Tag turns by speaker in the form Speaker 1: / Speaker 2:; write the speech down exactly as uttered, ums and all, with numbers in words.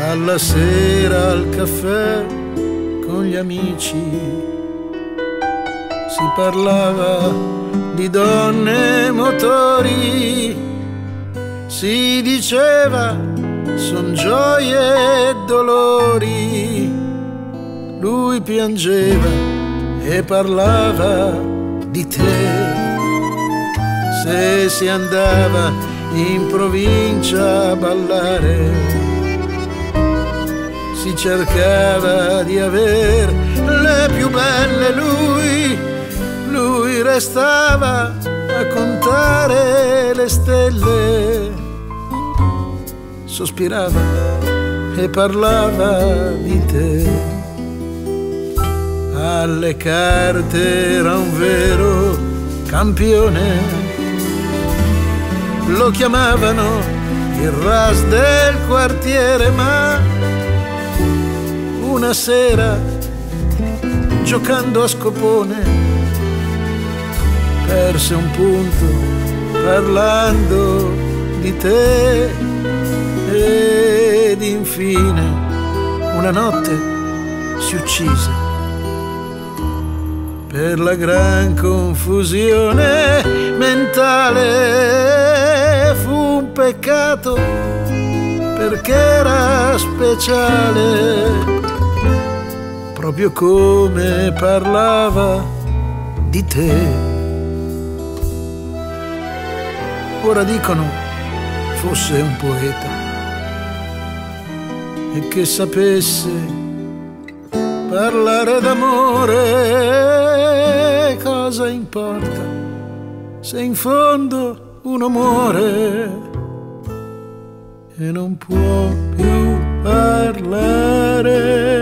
Speaker 1: alla sera al caffè con gli amici si parlava di donne e motori, si diceva son gioie e dolori. Lui piangeva e parlava di te, se si andava in provincia a ballare, si cercava di aver le più belle. Lui, lui restava a contare le stelle, sospirava e parlava di te. Alle carte era un vero campione, lo chiamavano il ras del quartiere, ma una sera giocando a scopone perse un punto parlando di te. Ed infine una notte si uccise per la gran confusione mentale. Fu un peccato perché era speciale, proprio come parlava di te. Ora dicono fosse un poeta e che sapesse parlare d'amore. Cosa importa se in fondo uno muore e non può più parlare?